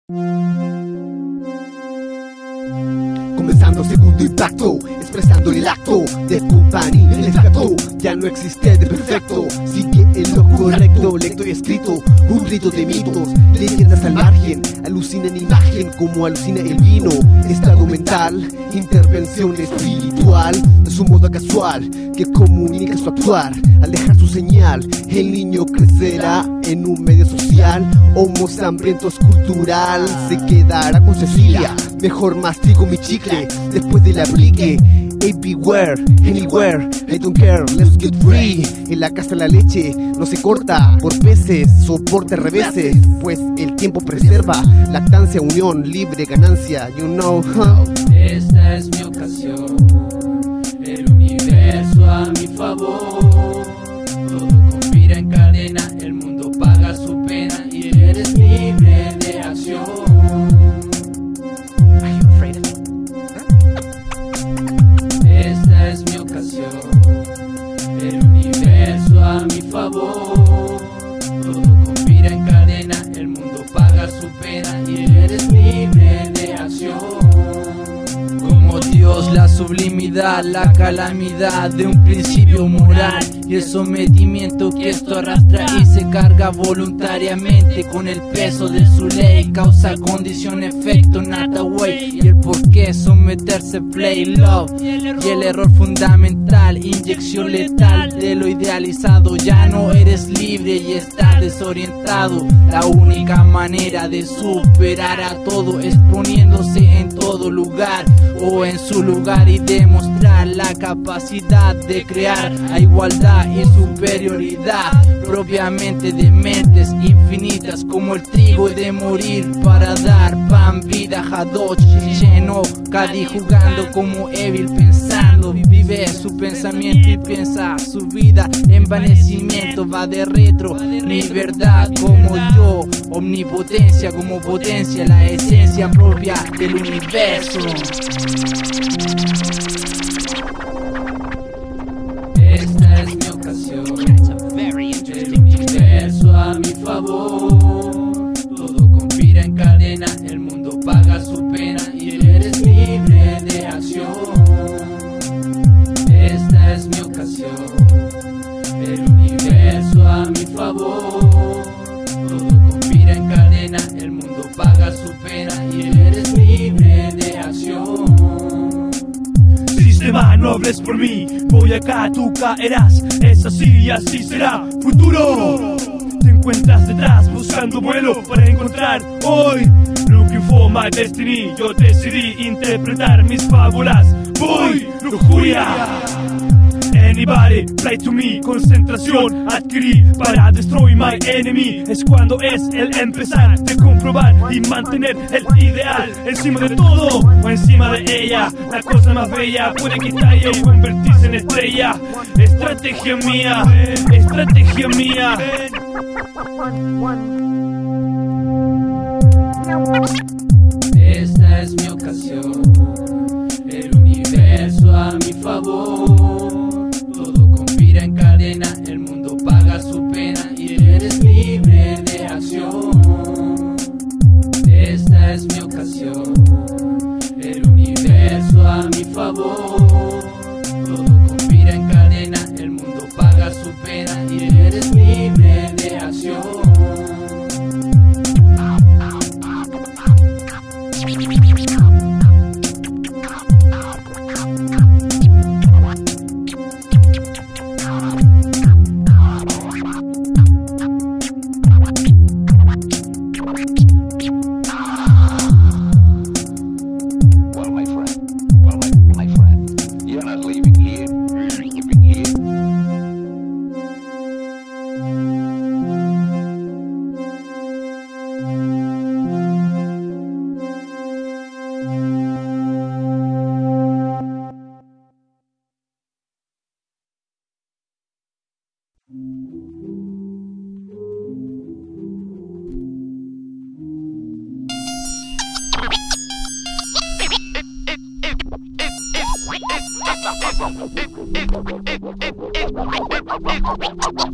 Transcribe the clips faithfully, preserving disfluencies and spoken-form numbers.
Comenzando segundo impacto, expresando el acto de Company en el gato. Ya no existe de perfecto, sigue en lo correcto. Lecto y escrito, un grito de mitos, leyendas al margen, alucina en imagen como alucina el vino. Estado mental, intervención espiritual, es un modo casual que comunica su actuar. Al dejar su señal, el niño crecerá en un medio social. Homo hambrientos cultural, se quedará con Cecilia. Mejor mastico mi chicle después del aplique. Everywhere, anywhere, I don't care, let's get free. En la casa la leche no se corta por peces, soporte reveses, pues el tiempo preserva. Lactancia, unión, libre, ganancia, you know how. Esta es mi ocasión, el universo a mi favor. Todo conspira en cadena, el mundo paga su pena y eres libre de acción. Esta es mi ocasión, el universo a mi favor. Todo conspira en cadena, el mundo paga su pena y eres libre de acción. Como Dios, la sublimidad, la calamidad de un principio moral y el sometimiento que esto arrastra y se carga voluntariamente con el peso de su ley. Causa, condición, efecto, not away. Y el por qué someterse, play, love. Y el error fundamental, inyección letal de lo idealizado. Ya no eres libre y estás desorientado. La única manera de superar a todo es poniéndose en todo lugar o en su lugar y demostrar la capacidad de crear a igualdad y superioridad propiamente de mentes infinitas como el trigo de morir para dar pan, vida, Hadoch, lleno, Cadi jugando como Evil pensando, vive su pensamiento y piensa su vida, envanecimiento va de retro, mi verdad como yo, omnipotencia como potencia, la esencia propia del universo. Esta es mi ocasión, el universo a mi favor. Todo conspira en cadena, el mundo paga su pena y eres libre de acción. Esta es mi ocasión, el universo a mi favor. Todo conspira en cadena, el mundo paga su pena y eres libre de acción. Sistema, no hables por mí, voy acá, tú caerás. Es así y así será, futuro. Te encuentras detrás, buscando vuelo para encontrar hoy. Looking for my destiny, yo decidí interpretar mis fábulas. Voy, lujuria. Anybody, play to me, concentración adquirí para destroy my enemy. Es cuando es el empezar de comprobar y mantener el ideal encima de todo o encima de ella. La cosa más bella puede quitarse y convertirse en estrella. Estrategia mía, estrategia mía. Esta es mi ocasión, el universo a mi favor. Todo conspira en cadena, el mundo paga su pena y eres libre de acción. Esta es mi ocasión, el universo a mi favor. Todo conspira en cadena, el mundo paga su pena y eres libre de acción.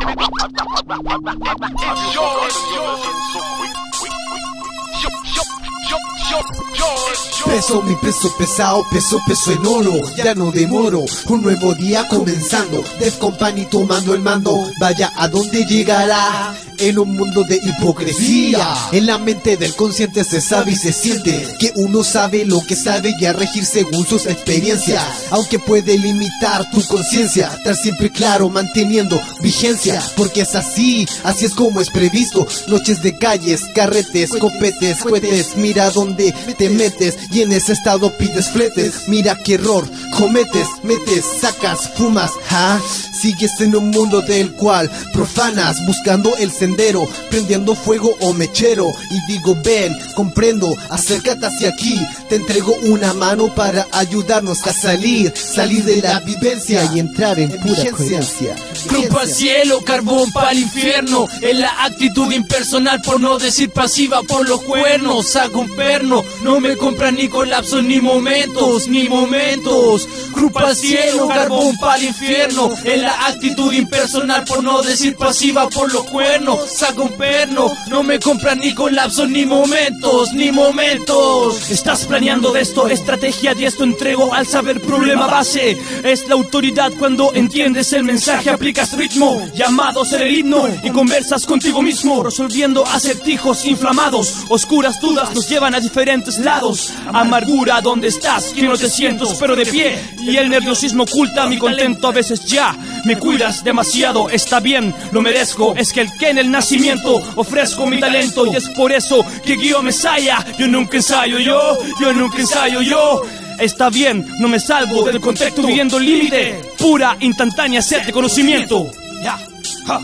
Yours, yours, so quick, quick, quick, quick. Peso, mi peso pesado, peso, peso en oro. Ya no demoro, un nuevo día comenzando. Def Company tomando el mando. Vaya a dónde llegará. En un mundo de hipocresía, en la mente del consciente se sabe y se siente que uno sabe lo que sabe y a regir según sus experiencias. Aunque puede limitar tu conciencia, estar siempre claro manteniendo vigencia, porque es así, así es como es previsto. Noches de calles, carretes, copetes, cohetes. Mira dónde te metes y en ese estado pides fletes. Mira qué error cometes, metes, sacas, fumas, ¿ah? Sigues en un mundo del cual profanas, buscando el sendero, prendiendo fuego o mechero. Y digo ven, comprendo, acércate hacia aquí. Te entrego una mano para ayudarnos a salir, salir de la vivencia y entrar en pura coherencia. Grupo al cielo, carbón pa'l infierno. Es la actitud impersonal, por no decir pasiva, por los cuernos. Saco un perno, no me compran ni colapsos ni momentos, ni momentos. Grupo al cielo, carbón pa'l infierno. Es la actitud impersonal, por no decir pasiva, por los cuernos. Saco un perno, no me compran ni colapsos ni momentos, ni momentos. Estás planeando de esto, estrategia y esto entrego al saber problema base. Es la autoridad cuando entiendes el mensaje, aplicas ritmo, llamados el himno y conversas contigo mismo, resolviendo acertijos inflamados. Oscuras dudas nos llevan a diferentes lados. Amargura, ¿dónde estás? Que no te siento, pero de pie. Y el nerviosismo oculta mi contento a veces ya. Me cuidas demasiado, está bien, lo merezco. Es que el que en el nacimiento ofrezco mi talento y es por eso que guío Mesaya. Yo nunca ensayo yo, yo nunca ensayo yo. Está bien, no me salvo del contexto viviendo límite. Pura, instantánea sed de conocimiento. Ya, ja.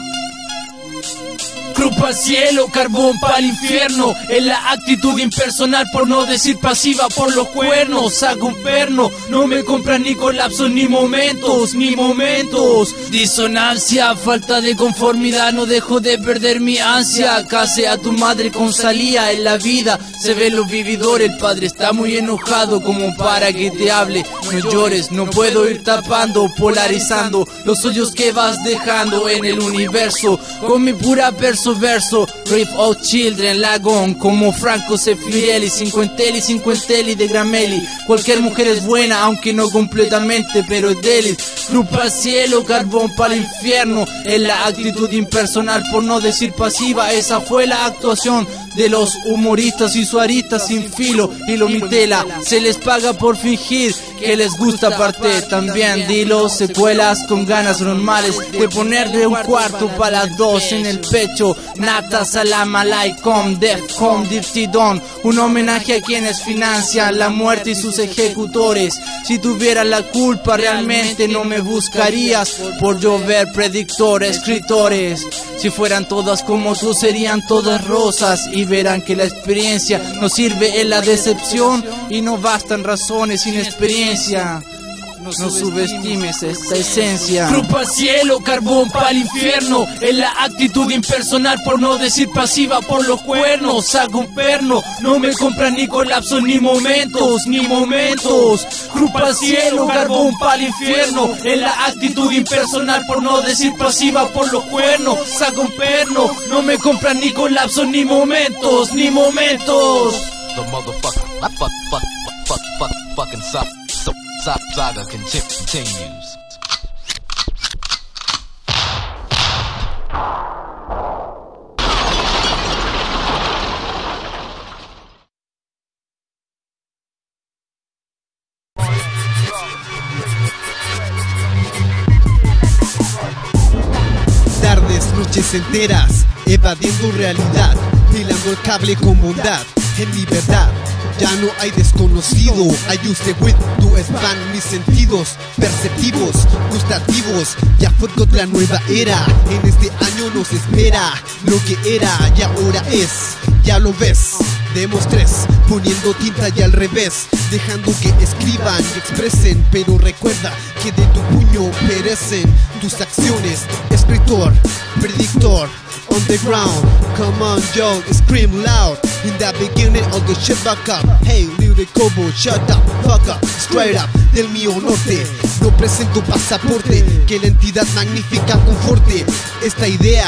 Grupo al cielo, carbón pa'l infierno. Es la actitud impersonal, por no decir pasiva, por los cuernos. Saco un perno, no me compran ni colapsos ni momentos, ni momentos. Disonancia, falta de conformidad, no dejo de perder mi ansia. Case a tu madre con salía en la vida. Se ven los vividores, el padre está muy enojado como para que te hable. No llores, no puedo ir tapando, polarizando los hoyos que vas dejando en el universo. Con mi pura verso verso, Rip of Children, Lagón, como Franco Sefirelli, Cincuentelli, Cincuentelli de Gramelli. Cualquier mujer es buena, aunque no completamente, pero es débil. Grupo al cielo, carbón para el infierno. Es la actitud impersonal, por no decir pasiva. Esa fue la actuación de los humoristas y usuaristas sin filo y lo mitela. Se les paga por fingir que les gusta parte. También dilo, secuelas con ganas normales de ponerle un cuarto para las dos en el pecho. Nata, salam alaikum, Defcon, Diftidon. Un homenaje a quienes financian la muerte y sus ejecutores. Si tuvieras la culpa realmente no me buscarías por llover predictores, escritores. Si fueran todas como tú serían todas rosas. Y verán que la experiencia no sirve en la decepción y no bastan razones sin experiencia. No subestimes esta esencia. Grupo al cielo, carbón pa'l infierno. Es la actitud impersonal, por no decir pasiva, por los cuernos. Saco un perno, no me compran ni colapsos ni momentos, ni momentos. Grupo al cielo, carbón pa'l infierno. Es la actitud impersonal, por no decir pasiva, por los cuernos. Saco un perno, no me compran ni colapsos ni momentos, ni momentos. The motherfucker, fuck, fuck, fuck, fuck, fuck, fucking suck. So, saga continues. Tardes, noches enteras, evadiendo realidad, hilando el cable con bondad, en libertad. Ya no hay desconocido, I use the wit to expand mis sentidos perceptivos, gustativos. Ya fue otra nueva era, en este año nos espera. Lo que era y ahora es, ya lo ves. Demos tres, poniendo tinta y al revés, dejando que escriban y expresen. Pero recuerda que de tu puño perecen tus acciones. Escritor, predictor, on the ground. Come on, Joe, scream loud. In the beginning of the shit back up. Hey, little Cobo, shut up, fuck up, straight up. Del mío norte, no presento pasaporte, que la entidad magnífica conforte esta idea.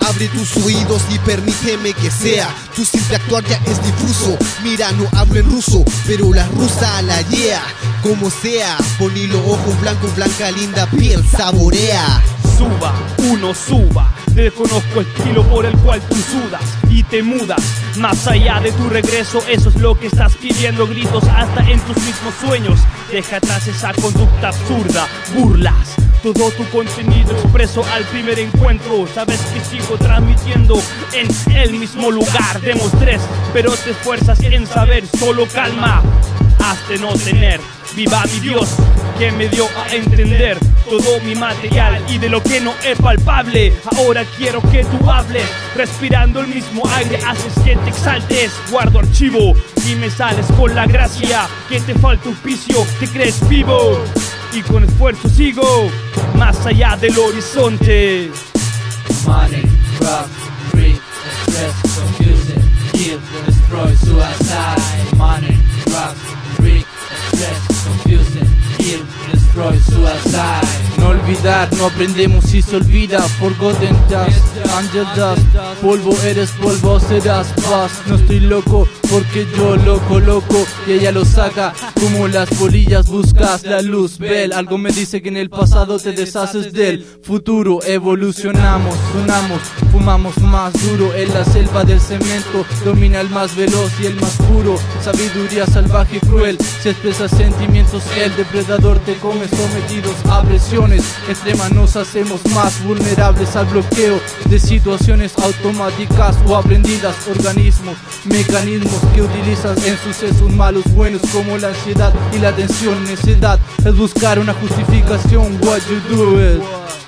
Abre tus oídos y permíteme que sea tu simple actuar ya es difuso. Mira, no hablo en ruso, pero la rusa la yeah. Como sea, ponilo ojo blanco, blanca, linda piel, saborea. Suba, uno suba. Desconozco el estilo por el cual tú sudas y te mudas. Más allá de tu regreso, eso es lo que estás pidiendo. Gritos hasta en tus mismos sueños. Deja atrás esa conducta absurda. Burlas todo tu contenido expreso al primer encuentro. Sabes que sigo transmitiendo en el mismo lugar. Demos tres, pero te esfuerzas en saber. Solo calma, has de no tener. Viva mi Dios, que me dio a entender todo mi material y de lo que no es palpable. Ahora quiero que tú hables, respirando el mismo aire haces que te exaltes. Guardo archivo y me sales con la gracia que te falta auspicio, te crees vivo y con esfuerzo sigo más allá del horizonte. Money, rock, free, stress, confusing, kill, destroy, suicide. Money, rock, free, stress, confusing, kill, destroy, suicide. No olvidar, no aprendemos si se olvida. Forgotten dust, angel dust. Polvo eres, polvo serás paz. No estoy loco porque yo lo coloco y ella lo saca. Como las polillas buscas la luz, Bell. Algo me dice que en el pasado te deshaces del futuro. Evolucionamos, sonamos, fumamos más duro. En la selva del cemento domina el más veloz y el más puro. Sabiduría salvaje y cruel, se expresa sentimientos que el depredador te come. Sometidos a presiones extremas nos hacemos más vulnerables al bloqueo de situaciones automáticas o aprendidas. Organismos, mecanismos que utilizas en sucesos malos, buenos, como la ansiedad y la tensión. Necedad es buscar una justificación. What you do it.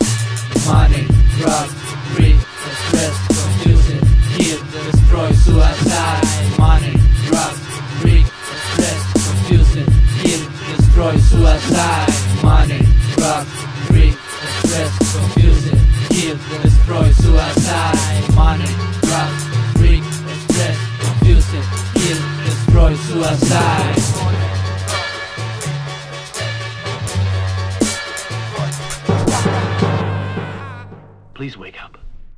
Money, rock, free, stress, confusing, kill, destroy, suicide. Money, rock, free, stress, confusing, kill, destroy, suicide. Money, rock, free, stress, confusing, kill, destroy, suicide. Money, rock, free, stress, confusing, kill, destroy, suicide. Please wake up.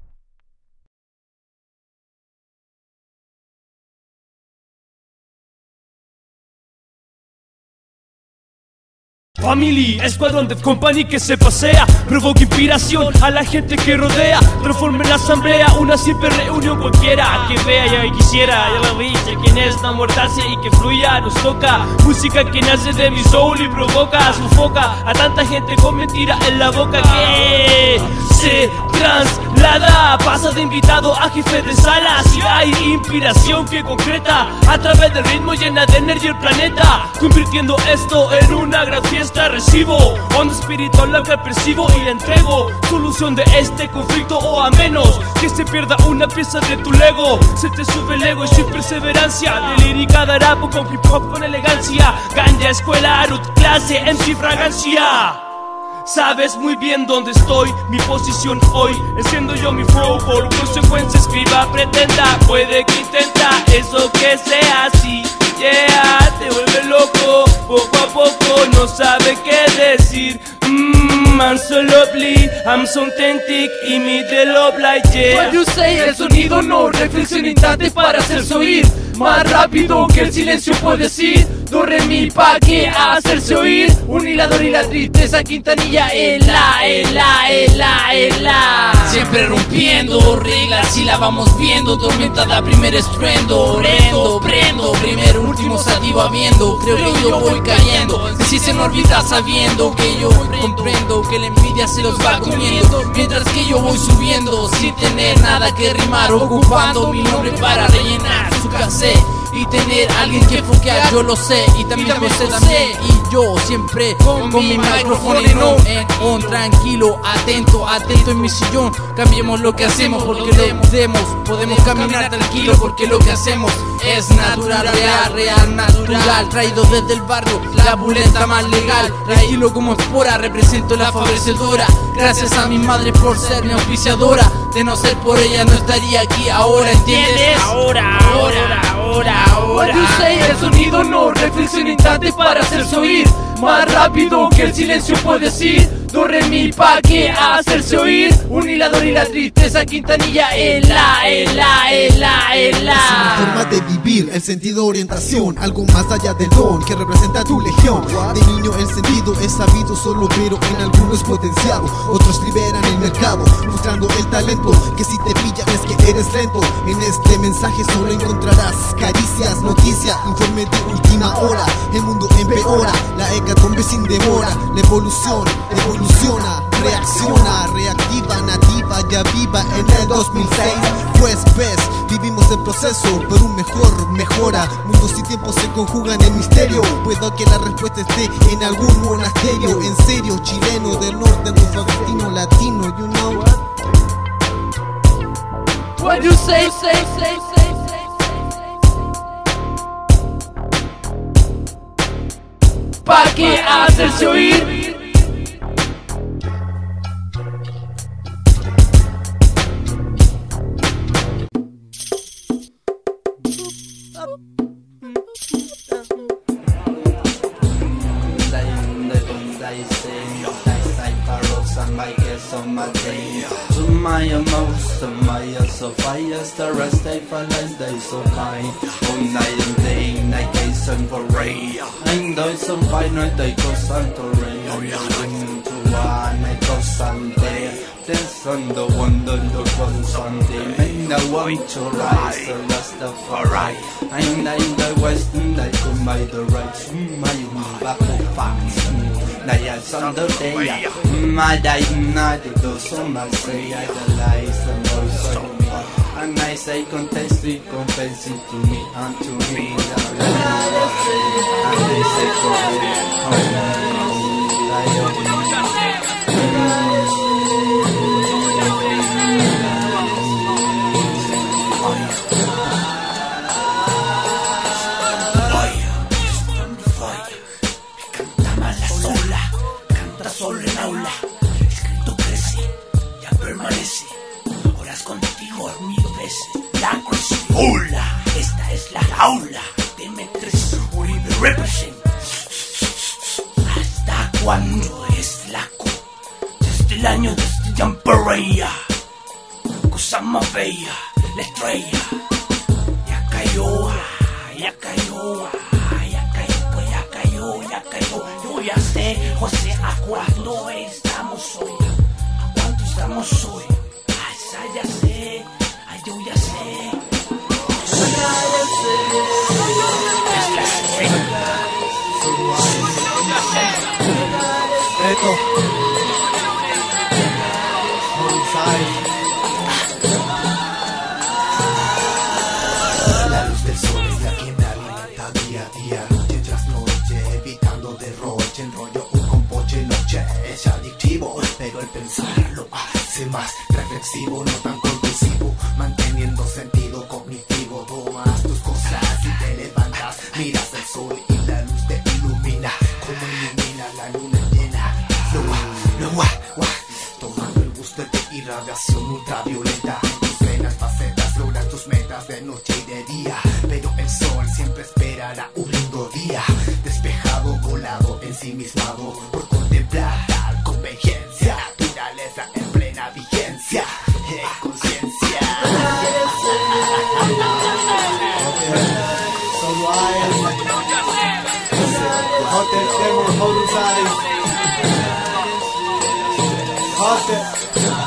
Family, escuadrón de company que se pasea, provoca inspiración a la gente que rodea, transforma en la asamblea una simple reunión cualquiera que vea ya quisiera, ya la viste, quien es amortarse y que fluya, nos toca música que nace de mi soul y provoca, sufoca a tanta gente con mentira en la boca que se traslada, pasa de invitado a jefe de sala. Si hay inspiración que concreta a través del ritmo llena de energía el planeta, convirtiendo esto en una gran fiesta. Recibo onda espiritual la que percibo y le entrego solución de este conflicto, o a menos que se pierda una pieza de tu Lego. Se te sube el ego y sin perseverancia, de lírica dará con hip hop con elegancia. Ganja, escuela, root, clase, M C, fragancia. Sabes muy bien dónde estoy, mi posición hoy. Enciendo yo mi flow, por consecuencia escriba, pretenda. Puede que intenta eso que sea así, yeah, te vuelve loco. Poco a poco no sabe qué decir. Mmm, I'm so lovely, I'm so authentic y mi de love like yeah. What you say, el sonido no, reflexión instante para hacerse oír. Más rápido que el silencio puede decir. Do, re, mi, pa, que hacerse oír. Un hilador y la tristeza, Quintanilla, el la, el la, el la, el la. Siempre rompiendo reglas y la vamos viendo. Tormentada, primer estruendo, prendo, prendo. Primero, último, sativa viendo. Creo que yo voy cayendo. Si se me olvida sabiendo que yo comprendo que la envidia se los va comiendo. Mientras que yo voy subiendo sin tener nada que rimar, ocupando mi nombre para rellenar su cassette y tener alguien que foquea, yo lo sé y también lo sé también. Y yo siempre con, con mi micrófono en on, en on, tranquilo, atento, atento en mi sillón. Cambiemos lo que hacemos porque lo podemos, podemos caminar tranquilo porque lo que hacemos es natural, real, real, natural. Traído desde el barrio, la pulenta más legal. Tranquilo como espora, represento la favorecedora. Gracias a mi madre por ser mi auspiciadora. De no ser por ella no estaría aquí ahora, ¿entiendes? Ahora, ahora, ahora, ahora. What you say, el sonido no, reflexión instante para hacerse oír. Más rápido que el silencio puede decir. do, re, mi, pa, que hacerse oír. Un hilador y la tristeza, Quintanilla, ela, ela, ela, ela. Es una forma de vivir, el sentido orientación, algo más allá del don que representa tu legión. De niño el sentido es sabido solo, pero en algunos potenciado. Otros liberan el mercado, mostrando el talento, que si te pillan es que eres lento. En este mensaje solo encontrarás caricias, noticias, informe de última hora. El mundo empeora, la hecatombe sin demora. La evolución evoluciona, reacciona, reactiva, nativa, ya viva en el dos mil seis. Pues ves, vivimos el proceso por un mejor mejora. Mundos y tiempos se conjugan en misterio. Puedo que la respuesta esté en algún monasterio. En serio, chileno del norte, nuestro destino latino, you know. What you say, say, say, say, say, say. ¿Pa qué hacerse oír? To my emotion, my so fire, the rest I find they so fine. All night and day, night Jason for rain. And those some fine night they go Santo rain. To one, I go Sunday. There's on the one, the one Sunday. And I want to rise, the rest of alright. I'm in the west, and I come by the right. My back of facts. Naya Sunday, my day, night, those some I say, I lies and also. And I say, contest it, confess it to me and to me. And they say, Solo en aula, escrito crece, ya permanece, horas contigo mil veces, la hola, esta es la jaula, de Metres, Uribe represent, hasta cuando es flaco, desde el año desde Jampereya, cosa más bella, la estrella, ya cayó, ya cayó, ya cayó, pues ya cayó, ya cayó, yo ya sé, José, ¿a cuánto estamos hoy? ¿A cuánto estamos hoy? Ah, esa ya sé, ay, yo ya sé. Esa ya sé. Es la estrella. Esto. La luz del sol es la que me alimenta día a día, noche tras noche, evitando derroche, enrollo un compoche, noche es adictivo, pero el pensar lo hace más reflexivo, no tan compulsivo, manteniendo sentido cognitivo. Tomas tus cosas y te levantas, miras el sol y la luz te ilumina, como ilumina la luna llena. No, no, guau, guau, tomando el gusto de irradiación ultravioleta, en tus venas, facetas, logras tus metas de noche y de día, pero el sol siempre esperará un lindo día, despejado, volado, ensimismado, por contemplar tal convergencia, naturaleza en plena vigencia, eh, conciencia. Hotel,